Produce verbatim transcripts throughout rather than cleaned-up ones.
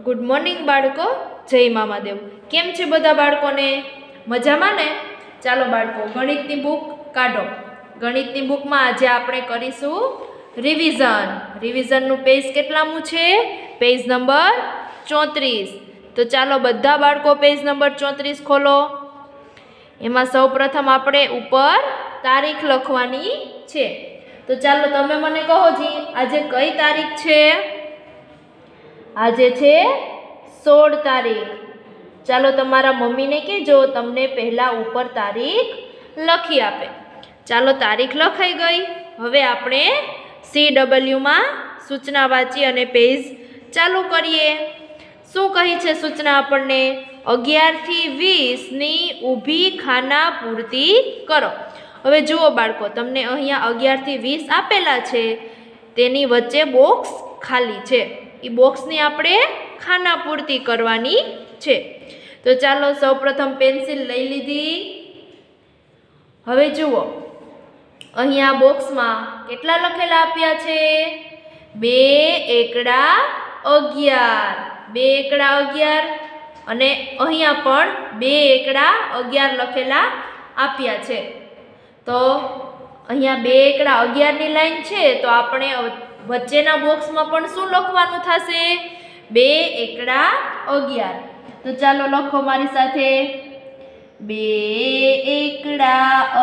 Good morning बाळको। जय मामादेव। केम छे बधा बाळकोने? मजामां ने? चालो बाळको गणितनी बुक काढो। गणितनी बुकमां आजे आपणे करीशुं रिविजन। रिविजननुं पेज केटलामुं छे? पेज नंबर चौतरीस। तो चालो बधा बाळको पेज नंबर चौतरीस खोलो। एमां सौ प्रथम आपणे उपर तारीख लखवानी छे। तो चालो तमे मने कहो जी आजे कई तारीख छे? आजे छे सोळ तारीख। चालो तमारा मम्मी ने कहेजो तमने पहला ऊपर तारीख लखी आपे। चालो तारीख लखाई गई। हवे आपणे सी डबल्यू मां सूचना वांची अने पेज चालू करीए। शुं कही छे सूचना आपणने? अगियार थी वीस नी ऊभी खाना पूर्ति करो। हवे जुओ बाळको तमने अहींया अगियार थी वीस आपेला छे, तेनी वच्चे बॉक्स खाली छे। ई बॉक्सनी आपणे खाना पूर्ति करवानी छे। तो चालो सौ प्रथम पेन्सिल लई लीधी। हवे जुओ अहींया बॉक्समां केटला लखेला आप्या छे? बे एकड़ा अगियार। बे एकड़ा अगियार अने अहींया पण बे एकड़ा अगियार लखेला आप्या छे। तो अहींया बे एकड़ा अगियार नी लाइन छे, तो आपणे वच्चेना बॉक्समां पण शुं लखवानुं थशे? बे एकड़ा अगियार। तो चालो लखो मारी साथे, बे एकड़ा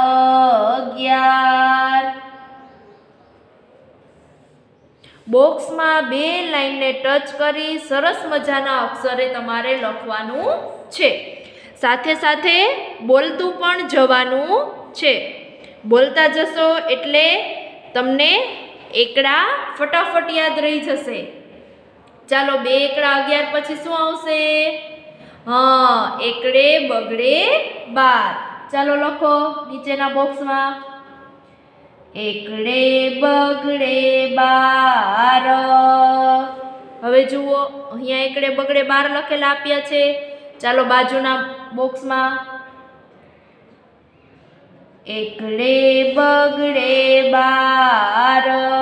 अगियार। बॉक्स में बे लाइन ने टच करी सरस मजाना अक्षरे तमारे लखवानुं छे। साथे साथे बोलतुं पण जवानुं छे। बोलता जशो एटले तमने एकड़ा फटाफट याद रही जशे। चालो बे एकड़ा अगियार पछी शुं आवशे? हाँ, एकड़े बगड़े बार। चालो लखो नीचेना बॉक्स में, एकड़े बगड़े बार। हवे जुओ अहींया एकड़े बगड़े बार लखेला आप्या छे। चालो बाजुना बॉक्स में, एकड़े बगड़े बार।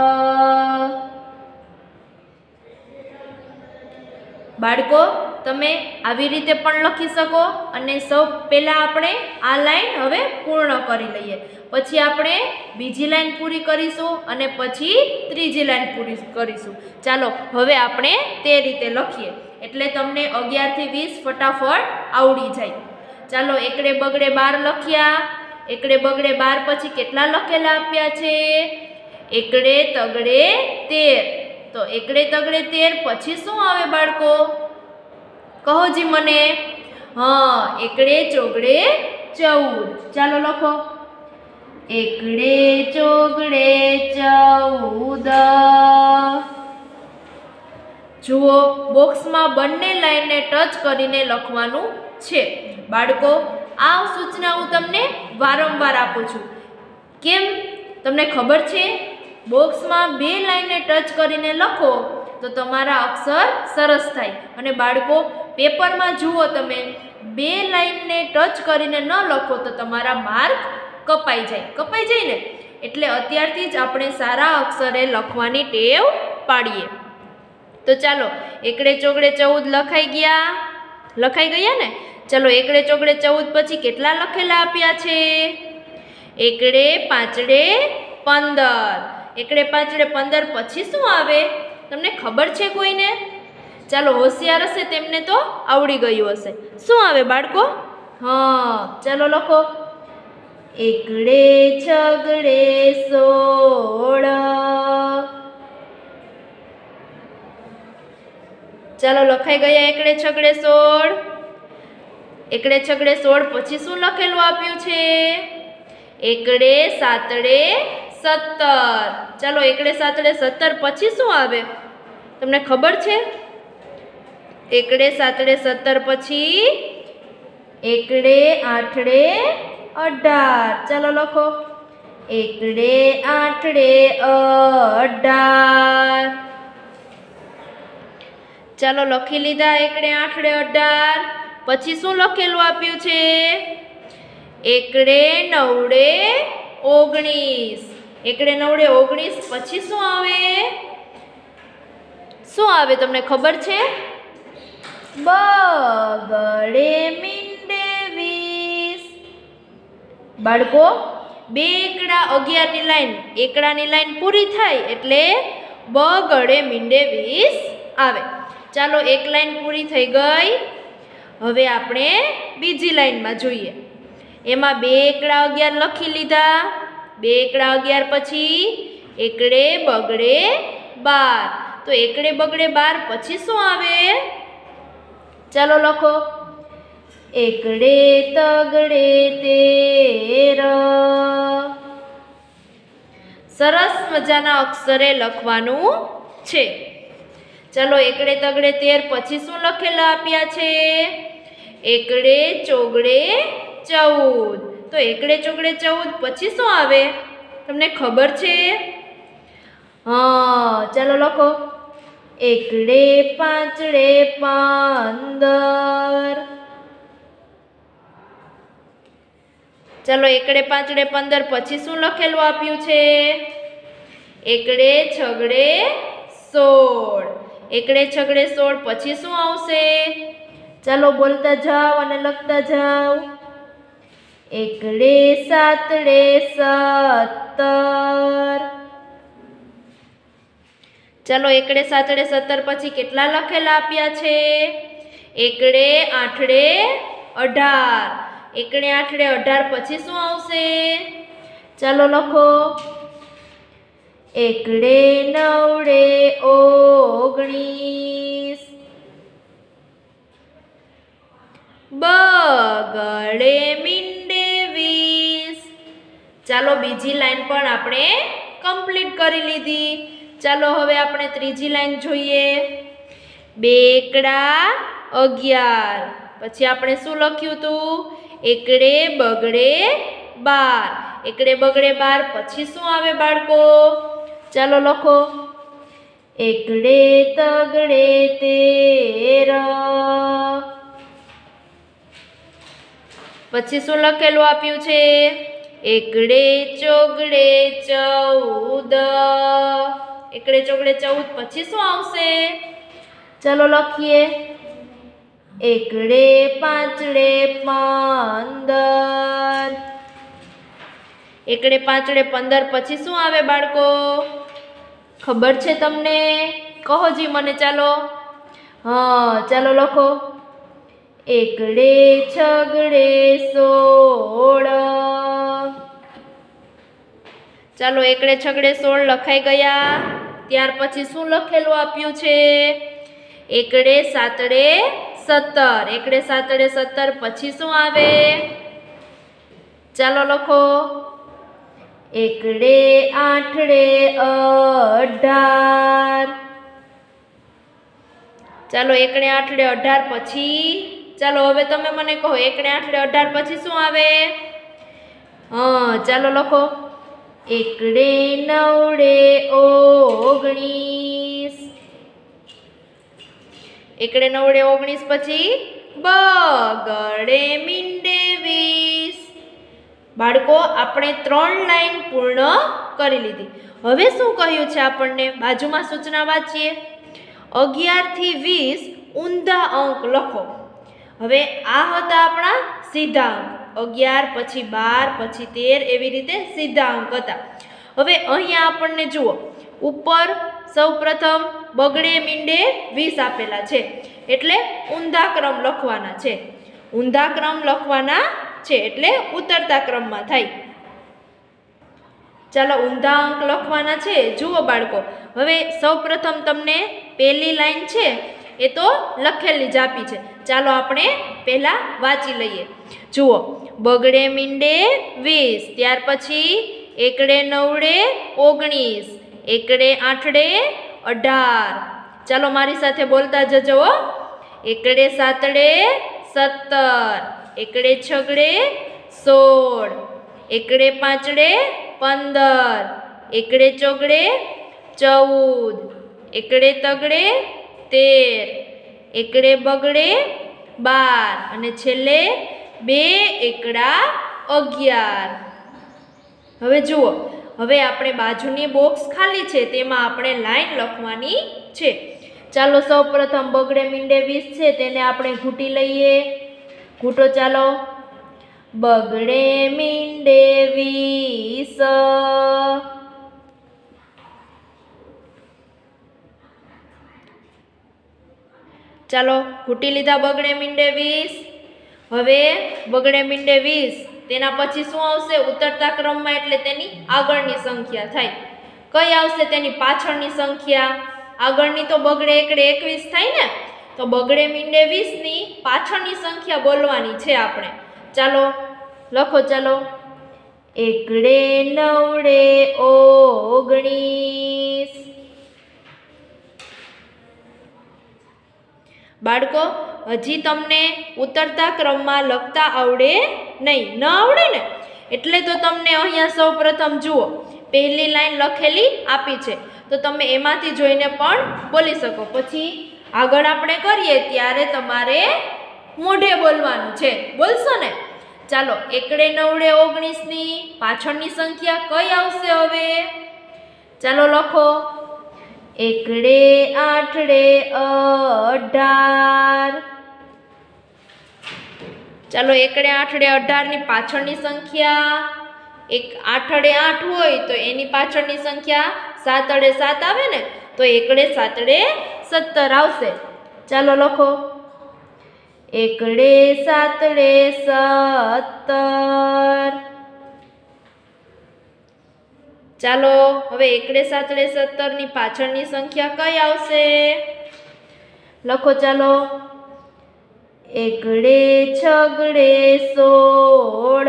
बाळको तमे आवी रीते पण लखी शको। अने सौ पहेला आपणे आ लाइन हवे पूर्ण करी लईए, पछी आपणे बीजी लाइन पूरी करीशुं अने पछी त्रीजी लाइन पूरी करीशुं। चालो हवे आपणे ते रीते लखीए एटले तमने अगियार थी वीस फटाफट आवडी जाय। चालो एकड़े बगड़े बार लख्या। एकड़े बगड़े बार पछी केटला लखेला आप्या छे? एकड़े तगड़े तेर। तो एकड़े तगड़े तेर पछी शुं आवे बाळको? कहो जी मने। हाँ, एकड़े चोगड़े चौद। चालो लखो, एकड़े चोगड़े चौद। जुओ बॉक्स में बंने लाइन ने टच करीने लखवानुं छे। बाळको आ सूचना हूँ तमने वारंवार आपું છું। केम तमने खबर छे? बॉक्स में बे लाइन ने टच करीने लखो तो तमारा अक्षर सरस थाय। अने बाळको पेपर में जुओ तमे बे लाइन ने टच करीने न लखो तो तमारा मार्क कपाई जाय। कपाई जाय ने एटले अत्यारथी ज आपणे सारा अक्षरे लखवानी टेव पाडीए। तो चालो एकड़े चोगड़े चौद लखाई गया। लखाई गया ने? चलो एकड़े चोगड़े चौद पछी केटला लखेला आप्या छे? एकड़े पांचड़े पंदर। एकड़े पांचड़े पंदर पछी शुं आवे? तमने खबर छे कोईने? चालो होशियार हशे तेमने तो आवड़ी गयुं हशे। शुं आवे बाळको? हाँ, चलो लखो, एकड़े छगड़े सोळ। चालो लखाई गया एकड़े छगड़े सोळ। एकड़े छगड़े सोळ पछी शुं लखेलुं आप्युं छे? एकड़े सातड़े सत्तर। चालो एकड़े सातड़े सत्तर पछी शुं आवे? तमने खबर छे? एकड़े सातड़े सत्तर पछी एकड़े आठड़े अठार। चलो लखो, एकड़े आठड़े अठार। चालो लखी लीधा एकड़े आठड़े अठार। पछी शुं लखेलुं आप्युं छे? एकड़े नवड़े ओगणीस। एकड़े नवड़े ओगणीस पछी शुं आवे? शुं आवे तमने खबर छे? બગડે મીંડે વીસ. બાળકો બે એકડા અગિયારની લાઈન એકડાની લાઈન પૂરી થાય એટલે બગડે મીંડે વીસ આવે. ચાલો એક લાઈન પૂરી થઈ ગઈ. હવે આપણે બીજી લાઈનમાં જોઈએ. એમાં બે એકડા અગિયાર લખી લીધા. બે એકડા અગિયાર પછી એકડે બગડે બાર. તો એકડે બગડે બાર પછી શું આવે? ચાલો લખો. એકડે તગડે તેર. સરસ મજાના અક્ષરે લખવાનું છે. ચાલો એકડે તગડે તેર પછી શું લખેલા આપ્યા છે? એકડે ચોગડે ચૌદ. તો એકડે ચોગડે ચૌદ પછી શું આવે? તમને ખબર છે? હા, ચાલો લખો. એકડે પાંચડે પંદર. ચાલો એકડે પાંચડે પંદર પછી શું લખેલું આપ્યું છે? એકડે છગડે સોળ. એકડે છગડે સોળ પછી શું આવશે? ચાલો બોલતા જાઓ અને લખતા જાઓ. એકડે સાતડે સત્તર. ચાલો એકડે સાતડે સત્તર પછી કેટલા લખેલા આપ્યા છે? એકડે આઠડે અઢાર. એકડે આઠડે અઢાર પછી શું આવશે? ચાલો લખો. એકડે નવડે ઓગણીસ. બગડે મીંડે વીસ. ચાલો બીજી લાઈન પણ આપણે કમ્પ્લીટ કરી લીધી. ચાલો હવે આપણે ત્રીજી લાઈન જોઈએ. બે એકડા અગિયાર પછી આપણે શું લખ્યું હતું? એકડે બગડે બાર. એકડે બગડે બાર પછી શું આવે બાળકો? ચાલો લખો. એકડે તગડે તેર. પછી શું લખેલું આપ્યું છે? એકડે ચોગડે ચૌદ. એકડે ચોગડે ચૌદ પછી શું આવશે? ચાલો લખીએ. એકડે પાંચડે પંદર. એકડે પાંચડે પંદર પછી શું આવે બાળકો? ખબર છે તમને? કહો જી મને. ચાલો હા, ચાલો લખો. એકડે છગડે સોળ. ચાલો એકડે છગડે સોળ લખાઈ ગયા. ત્યાર પછી શું લખેલું આપ્યું છે? એકડે સાતડે સત્તર. એકડે સાતડે સત્તર પછી શું આવે? ચાલો લખો. એકડે આઠડે અઢાર. ચાલો એકડે આઠડે અઢાર પછી ચાલો હવે તમે મને કહો એકડે આઠડે અઢાર પછી શું આવે? હા, ચાલો લખો. એકડે નવડે ઓગણીસ. એકડે નવડે ઓગણીસ પછી બગડે મીંડે વીસ. બાળકો આપણે ત્રણ લાઈન પૂર્ણ કરી લીધી. હવે શું કહ્યું છે આપણને? બાજુમાં સૂચના વાંચીએ. અગિયાર થી વીસ ઊંધા અંક લખો. હવે આ હતા આપણા સીધા અંક. અગિયાર પછી બાર પછી તેર એવી રીતે સીધા અંક હતા. હવે અહીંયા આપણને જુઓ ઉપર સૌ પ્રથમ બગડે મીંડે વીસ આપેલા છે એટલે ઊંધા ક્રમ લખવાના છે. ઊંધા ક્રમ લખવાના છે એટલે ઉતરતા ક્રમમાં થાય. ચાલો ઊંધા અંક લખવાના છે. જુઓ બાળકો, હવે સૌ પ્રથમ તમને પહેલી લાઈન છે એ તો લખેલી જ આપી છે. ચાલો આપણે પહેલા વાંચી લઈએ. જુઓ, બગડે મીંડે વીસ. ત્યાર પછી એકડે નવડે ઓગણીસ. એકડે આઠડે અઢાર. ચાલો મારી સાથે બોલતા જજો. એકડે સાતડે સત્તર. એકડે છગડે સોળ. એકડે પાંચડે પંદર. એકડે ચોગડે ચૌદ. એકડે તગડે તેર. એકડે બગડે બાર. અને છેલ્લે બે એકડા અગિયાર. હવે જુઓ, હવે આપણે બાજુની બોક્સ ખાલી છે તેમાં આપણે લાઈન લખવાની છે. ચાલો સૌ પ્રથમ બગડે મીંડે વીસ છે તેને આપણે ઘૂંટી લઈએ. ઘૂંટો ચાલો. બગડે મીંડે વીસ, ચાલો ઘૂંટી લીધા બગડે મીંડે વીસ. હવે બગડે મીંડે વીસ તેના પછી શું આવશે? ઉતરતા ક્રમમાં એટલે તેની આગળની સંખ્યા થાય. કઈ આવશે? તેની પાછળની સંખ્યા. આગળની તો બગડે એકડે એકવીસ થાય ને, તો બગડે મીંડે વીસ ની પાછળની સંખ્યા બોલવાની છે આપણે. ચાલો લખો. ચાલો એકડે નવડે ઓગણીસ. બાળકો હજી તમને ઉતરતા ક્રમમાં લખતા આવડે નહીં? ન આવડે ને એટલે તો તમને અહીંયા સૌ પ્રથમ જુઓ પહેલી લાઈન લખેલી આપી છે, તો તમે એમાંથી જોઈને પણ બોલી શકો. પછી આગળ આપણે કરીએ ત્યારે તમારે મોઢે બોલવાનું છે. બોલશો ને? ચાલો એકડે નવડે ઓગણીસ ની પાછળની સંખ્યા કઈ આવશે હવે? ચાલો લખો. એકડે આઠડે અઢાર. ચાલો એકડે આઠડે અઢાર ની પાછળની સંખ્યા, એક આઠડે આઠ હોય તો એની પાછળની સંખ્યા સાતડે સાત આવે ને, તો એકડે સાતડે સત્તર આવશે. ચાલો લખો. એકડે સાતડે સત્તર. ચાલો હવે એકડે સાતડે સત્તર ની પાછળની સંખ્યા કઈ આવશે? લખો. ચાલો એકડે છગડે સોળ.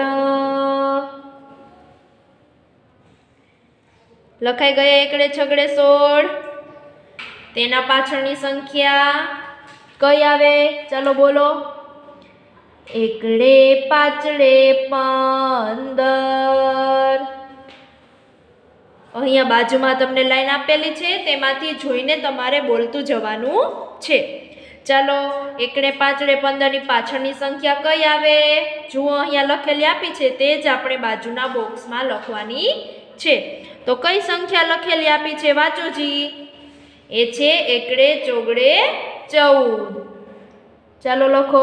લખાઈ ગયા એકડે છગડે સોળ. તેના પાછળની સંખ્યા કઈ આવે? ચાલો બોલો. એકડે પાંચડે પંદર. અહીંયા બાજુમાં તમને લાઈન આપેલી છે, તેમાંથી જોઈને તમારે બોલતું જવાનું છે. ચાલો એકડે પાંચડે પંદર ની પાછળની સંખ્યા કઈ આવે? જુઓ અહીંયા લખેલી આપી છે તે જ આપણે બાજુના બોક્સમાં લખવાની છે. તો કઈ સંખ્યા લખેલી આપી છે? વાંચો જી. એ છે એકડે ચોગડે ચૌદ. ચાલો લખો.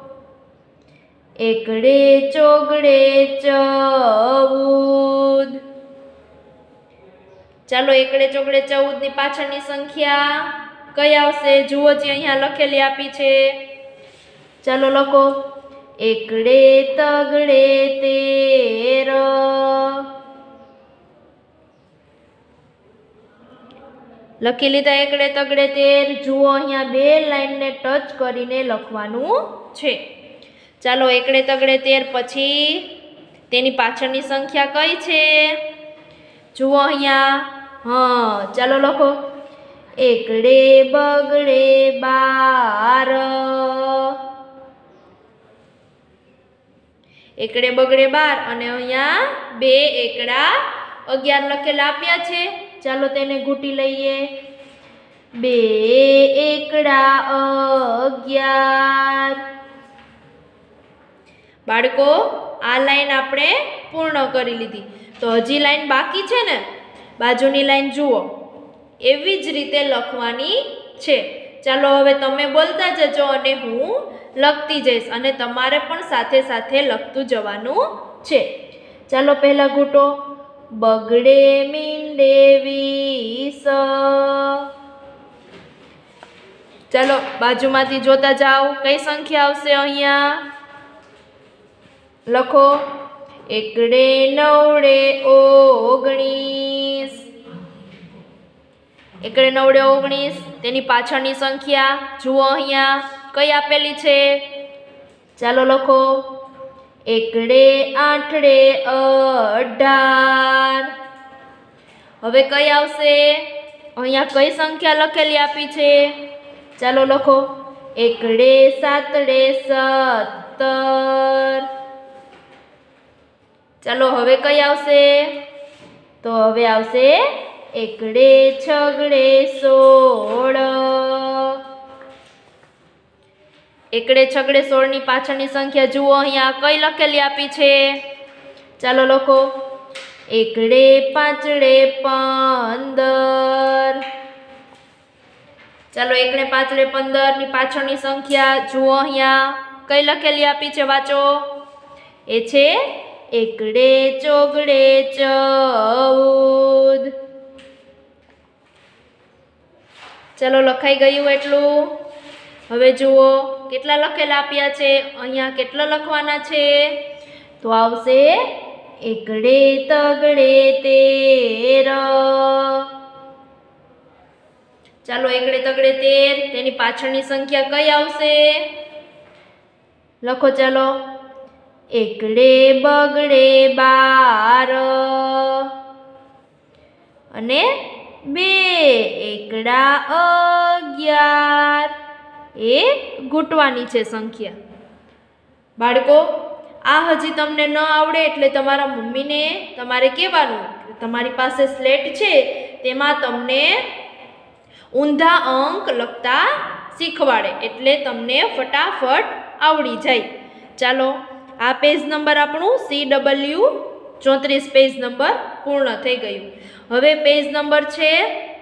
એકડે ચોગડે ચૌદ. ચાલો એકડે ચોગડે ચૌદ ની પાછળની સંખ્યા કઈ આવશે? જુઓ જે અહીંયા લખેલી આપી છે. ચાલો લખો. એકડે તગડે તેર. લખી લીધા એકડે તગડે તેર. જુઓ અહીંયા બે લાઈનને ટચ કરીને લખવાનું છે. ચાલો એકડે તગડે તેર પછી તેની પાછળની સંખ્યા કઈ છે? જુઓ અહીંયા. હા ચાલો લખો. એકડે બગડે બાર. એકડે બગડે બાર અને અહીંયા બે એકડા અગિયાર લખેલા આપ્યા છે. ચાલો તેને ઘૂંટી લઈએ. બે એકડા અગિયાર. બાળકો આ લાઈન આપણે પૂર્ણ કરી લીધી. તો હજી લાઈન બાકી છે ને, બાજુની લાઈન જુઓ. એવી જ રીતે લખવાની છે. ચાલો હવે તમે બોલતા જજો અને હું લખતી જઈશ, અને તમારે પણ સાથે સાથે લખતું જવાનું છે. ચાલો પહેલા ઘૂંટો. બગડે મીંડે વીસ. ચાલો બાજુમાંથી જોતા જાઓ કઈ સંખ્યા આવશે અહીંયા? લખો. એકડે નવડે ઓગણીસ. એકડે નવડે ઓગણીસ. તેની પાછળની સંખ્યા જુઓ અહીંયા કઈ આપેલી છે? ચાલો લખો. એકડે આઠડે અઢાર. હવે કઈ આવશે? અહીંયા કઈ સંખ્યા લખેલી આપી છે? ચાલો લખો. એકડે સાતડે સત્તર. ચાલો હવે કઈ આવશે? તો હવે આવશે એકડે છગડે સોળ. એકડે છગડે સોળ ની પાછળની સંખ્યા જુઓ અહીંયા કઈ લખેલી આપી છે? ચાલો લખો. એકડે પાંચડે પંદર. ચાલો એકને પાંચડે પંદર ની પાછળની સંખ્યા જુઓ અહીંયા કઈ લખેલી આપી છે વાંચો. એ છે એકડે ચોગડે ચૌદ. ચાલો લખાઈ ગયું એટલું. હવે જુઓ કેટલા લખેલા આપ્યા છે, અહીંયા કેટલા લખવાના છે? તો આવશે એકડે તગડે તેર. ચાલો એકડે તગડે તેર, તેની પાછળની સંખ્યા કઈ આવશે? લખો ચાલો. એકડે બગડે બાર અને બે એકડા અગિયાર. એ ઘૂંટવાની છે સંખ્યા. બાળકો આ હજી તમને ન આવડે એટલે તમારા મમ્મીને તમારે કહેવાનું તમારી પાસે સ્લેટ છે તેમાં તમને ઊંધા અંક લખતા શીખવાડે એટલે તમને ફટાફટ આવડી જાય. ચાલો આ પેજ નંબર આપણું સી ડબલ્યુ ચોત્રીસ પેજ નંબર પૂર્ણ થઈ ગયું. હવે પેજ નંબર છે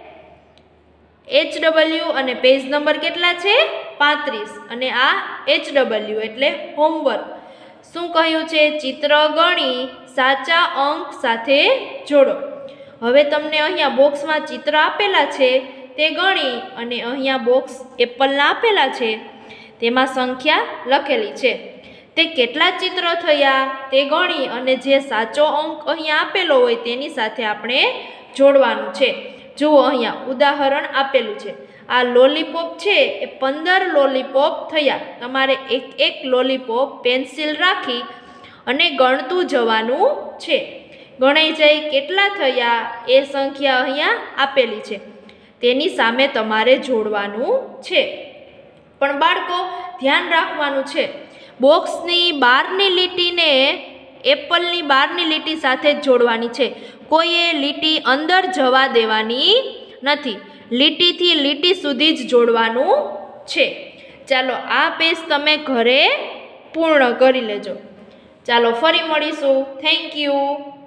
એચ ડબલ્યુ અને પેજ નંબર કેટલા છે? પાંત્રીસ. અને આ એચ ડબલ્યુ એટલે હોમવર્ક. શું કહ્યું છે? ચિત્ર ગણી સાચા અંક સાથે જોડો. હવે તમને અહીંયા બોક્સમાં ચિત્ર આપેલા છે તે ગણી અને અહીંયા બોક્સ એપલના આપેલા છે તેમાં સંખ્યા લખેલી છે. તે કેટલા ચિત્ર થયા તે ગણી અને જે સાચો અંક અહીંયા આપેલો હોય તેની સાથે આપણે જોડવાનું છે. જુઓ અહીંયા ઉદાહરણ આપેલું છે. આ લોલીપોપ છે એ પંદર લોલીપોપ થયા. તમારે એક એક લોલીપોપ પેન્સિલ રાખી અને ગણતું જવાનું છે. ગણાઈ જાય કેટલા થયા એ સંખ્યા અહીંયા આપેલી છે તેની સામે તમારે જોડવાનું છે. પણ બાળકો ધ્યાન રાખવાનું છે, બોક્સની બહારની લીટીને એપલની બહારની લીટી સાથે જ જોડવાની છે. કોઈએ લીટી અંદર જવા દેવાની નથી. લીટીથી લીટી સુધી જ જોડવાનું છે. ચાલો આ પેજ તમે ઘરે પૂર્ણ કરી લેજો. ચાલો ફરી મળીશું. Thank you.